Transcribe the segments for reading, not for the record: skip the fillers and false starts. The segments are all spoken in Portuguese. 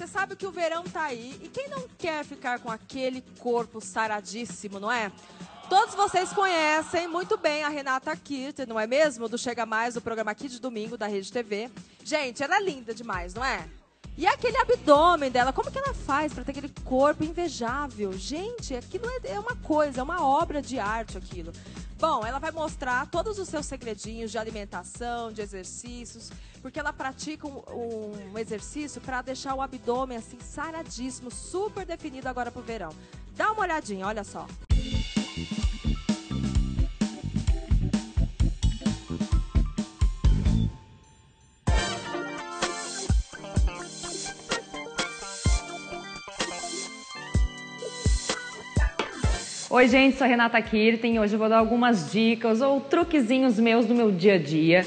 você sabe que o verão tá aí e quem não quer ficar com aquele corpo saradíssimo, não é? Todos vocês conhecem muito bem a Renata Kirten, não é mesmo? Do Chega Mais, do programa Aqui de Domingo, da Rede TV. Gente, ela é linda demais, não é? E aquele abdômen dela, como que ela faz para ter aquele corpo invejável? Gente, aquilo é uma coisa, é uma obra de arte aquilo. Bom, ela vai mostrar todos os seus segredinhos de alimentação, de exercícios, porque ela pratica um exercício para deixar o abdômen assim saradíssimo, super definido agora pro verão. Dá uma olhadinha, olha só. Oi gente, sou a Renata Kirten e hoje eu vou dar algumas dicas ou truquezinhos meus do meu dia a dia.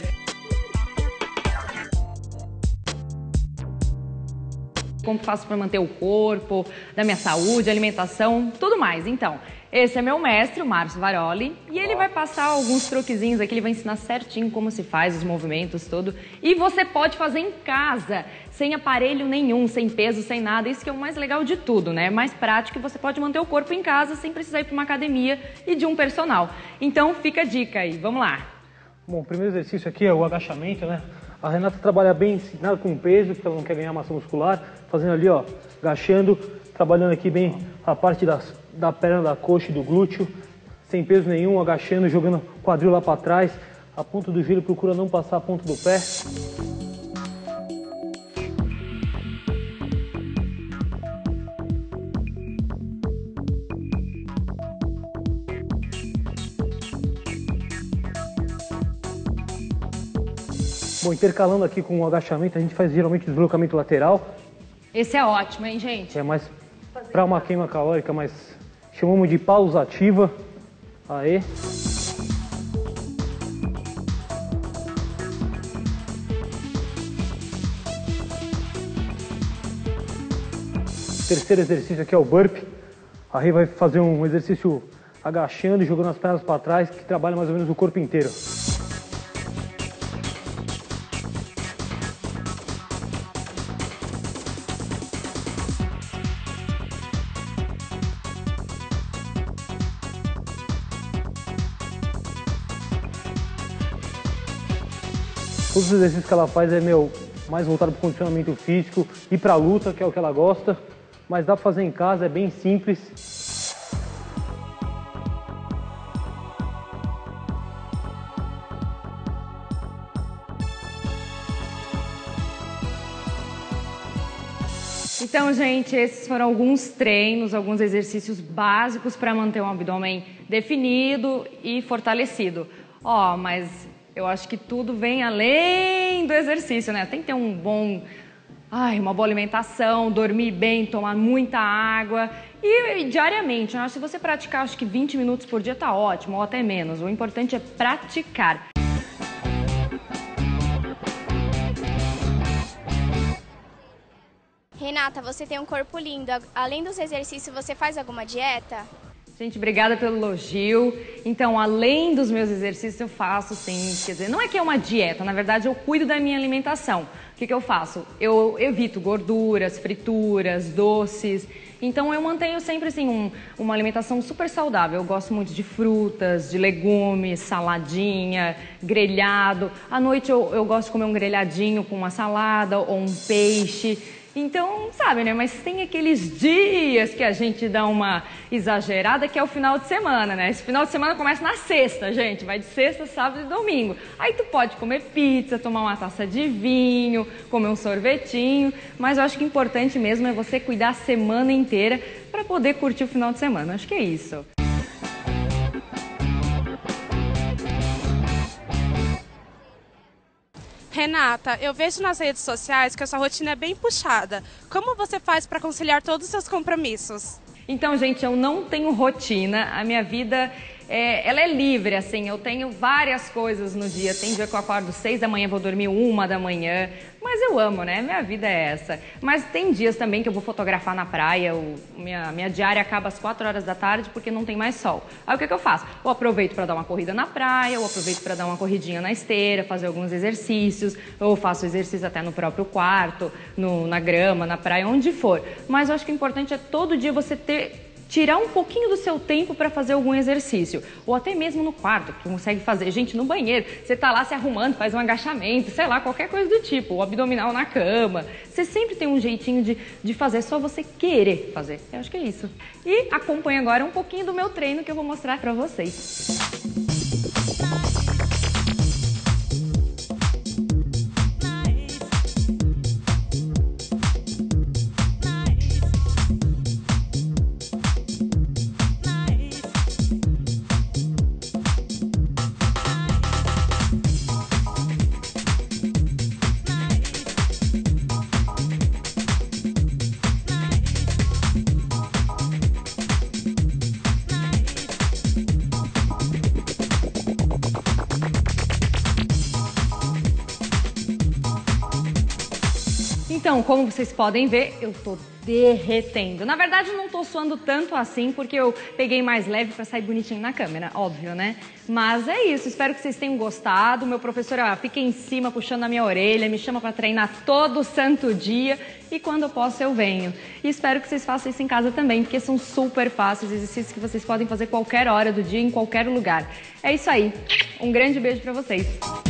Como faço para manter o corpo, da minha saúde, alimentação, tudo mais. Então, esse é meu mestre, o Márcio Varoli, e ele vai passar alguns truquezinhos aqui, ele vai ensinar certinho como se faz, os movimentos, tudo. E você pode fazer em casa, sem aparelho nenhum, sem peso, sem nada. Isso que é o mais legal de tudo, né? Mais prático, você pode manter o corpo em casa sem precisar ir para uma academia e de um personal. Então, fica a dica aí, vamos lá. Bom, o primeiro exercício aqui é o agachamento, né? A Renata trabalha bem, nada com peso, porque ela não quer ganhar massa muscular. Fazendo ali, ó, agachando, trabalhando aqui bem a parte da perna, da coxa e do glúteo. Sem peso nenhum, agachando, jogando o quadril lá para trás. A ponta do joelho procura não passar a ponta do pé. Bom, intercalando aqui com o agachamento, a gente faz geralmente o deslocamento lateral. Esse é ótimo, hein, gente? É mais para uma queima calórica, mas chamamos de pausa ativa. Aê. Terceiro exercício aqui é o burpee. A Rê vai fazer um exercício agachando e jogando as pernas para trás, que trabalha mais ou menos o corpo inteiro. Todos os exercícios que ela faz é mais voltado para o condicionamento físico e para a luta, que é o que ela gosta. Mas dá para fazer em casa, é bem simples. Então, gente, esses foram alguns treinos, alguns exercícios básicos para manter um abdômen definido e fortalecido. Ó, mas eu acho que tudo vem além do exercício, né? Tem que ter uma boa alimentação, dormir bem, tomar muita água e diariamente, né? Se você praticar, acho que 20 minutos por dia tá ótimo, ou até menos. O importante é praticar. Renata, você tem um corpo lindo. Além dos exercícios, você faz alguma dieta? Gente, obrigada pelo elogio. Então, além dos meus exercícios, eu faço sim, quer dizer, não é que é uma dieta, na verdade eu cuido da minha alimentação. O que eu faço? Eu evito gorduras, frituras, doces. Então, eu mantenho sempre assim uma alimentação super saudável. Eu gosto muito de frutas, de legumes, saladinha, grelhado. À noite eu gosto de comer um grelhadinho com uma salada ou um peixe. Então, sabe, né? Mas tem aqueles dias que a gente dá uma exagerada, que é o final de semana, né? Esse final de semana começa na sexta, gente. Vai de sexta, sábado e domingo. Aí tu pode comer pizza, tomar uma taça de vinho, comer um sorvetinho. Mas eu acho que o importante mesmo é você cuidar a semana inteira para poder curtir o final de semana. Acho que é isso. Renata, eu vejo nas redes sociais que a sua rotina é bem puxada. Como você faz para conciliar todos os seus compromissos? Então, gente, eu não tenho rotina. A minha vida ela é livre, assim, eu tenho várias coisas no dia. Tem dia que eu acordo 6 da manhã, vou dormir 1 da manhã, mas eu amo, né? Minha vida é essa. Mas tem dias também que eu vou fotografar na praia, minha diária acaba às 4 horas da tarde porque não tem mais sol. Aí o que eu faço? Eu aproveito para dar uma corrida na praia, eu aproveito para dar uma corridinha na esteira, fazer alguns exercícios, ou faço exercício até no próprio quarto, na grama, na praia, onde for. Mas eu acho que o importante é todo dia você tirar um pouquinho do seu tempo para fazer algum exercício. Ou até mesmo no quarto, que consegue fazer. Gente, no banheiro, você tá lá se arrumando, faz um agachamento, sei lá, qualquer coisa do tipo. O abdominal na cama. Você sempre tem um jeitinho de fazer, só você querer fazer. Eu acho que é isso. E acompanhe agora um pouquinho do meu treino que eu vou mostrar para vocês. Então, como vocês podem ver, eu tô derretendo. Na verdade, eu não tô suando tanto assim, porque eu peguei mais leve pra sair bonitinho na câmera, óbvio, né? Mas é isso, espero que vocês tenham gostado. Meu professor, fica em cima, puxando a minha orelha, me chama pra treinar todo santo dia. E quando eu posso, eu venho. E espero que vocês façam isso em casa também, porque são super fáceis, exercícios que vocês podem fazer qualquer hora do dia, em qualquer lugar. É isso aí. Um grande beijo pra vocês.